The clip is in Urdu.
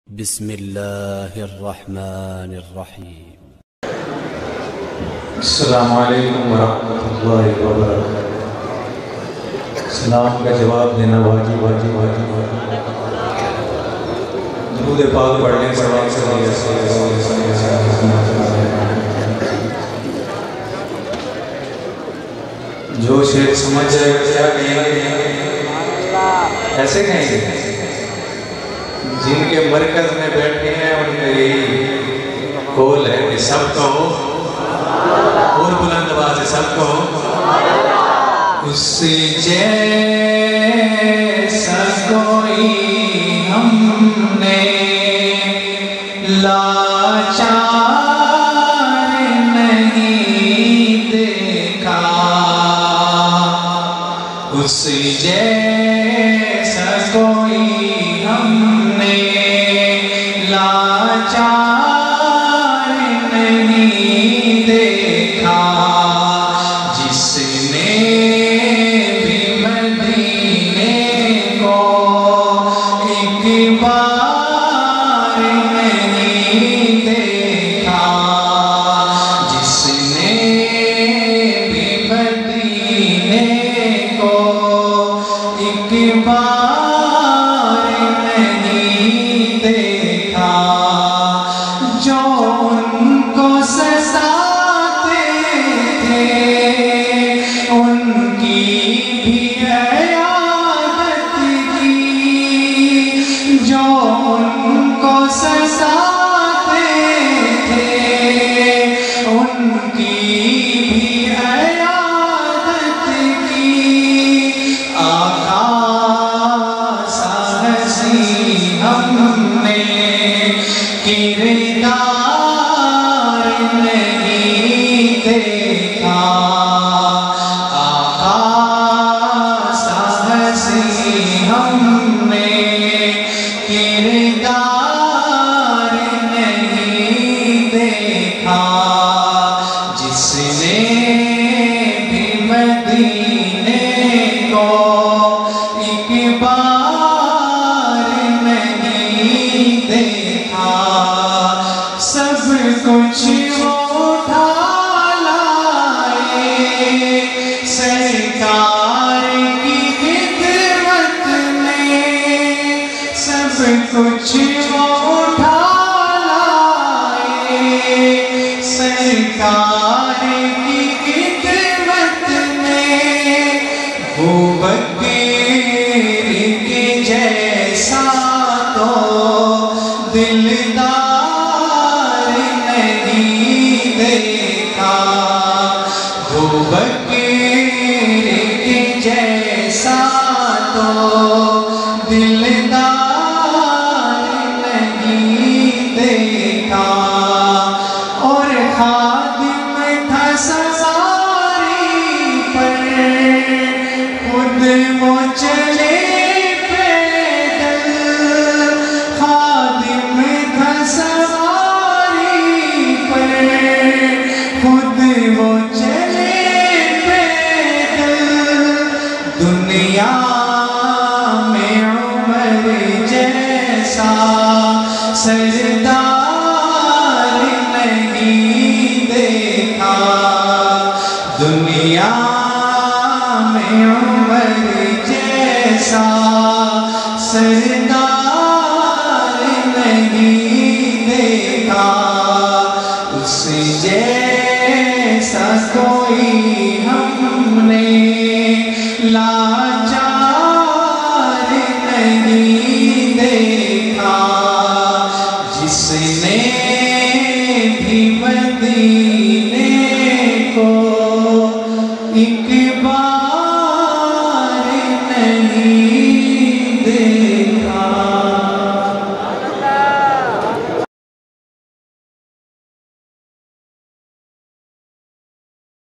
بسم اللہ الرحمن الرحیم۔ السلام علیکم ورحمۃ اللہ وبرکاتہ۔ سلام کا جواب دینا واجب واجب واجب واجب۔ درود پاک پڑھنے سلام جو شیخ سمجھ جائے گا کیا کہیں گے؟ ایسے کہیں گے؟ جن کے مرکز میں بیٹھے ہیں ان کا یہی قول ہے کہ سب کہو اور بلند آواز سے سب کہو اس جیسا کوئی ہم نے لاچار نہیں دیکھا، اس جیسا کوئی ہم نے لاچار نہیں دیکھا، جس نے بھی مدینے کو ایک بار نہیں دیکھا، جس نے بھی مدینے کو ایک بار نہیں دیکھا، جو ان کو سزاتے تھے ان کی بھی عیادت کی، جو ان کو سزاتے تھے ان کی بھی عیادت کی، آقا سا حسین ہم نے کردار نہیں دیکھا، آقا سا حسین ہم نے کردار نہیں دیکھا، جس نے بھی مدینے کو ایک بار نہیں دیکھا، سب کچھ وہ اٹھا لائے سرکار کی خدمت میں، سب کچھ وہ اٹھا لائے سرکار کی خدمت میں، وہ بکر کے جیسا تو دلدار نہیں دیکھا، وہ بکر کے جیسا تو دلدار نہیں دیکھا، اور خادم تھا سواری پر خود وہ چلے پیدل، خادم تھا سواری پر خود وہ چلے پیدل، دنیا میں عمر جیسا سردار نہیں دیکھا، دنیا میں عمر جیسا سردار نہیں دیکھا، اس جیسا کوئی ہم نے لاچار نہیں دیکھا، جس نے بھی مدینے